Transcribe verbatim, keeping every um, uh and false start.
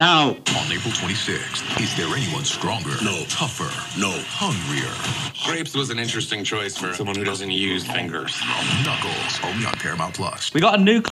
Now, On April twenty-sixth, is there anyone stronger? No. Tougher? No. Hungrier? Grapes was an interesting choice for someone who doesn't use fingers. Knuckles, only on Paramount Plus. we got a new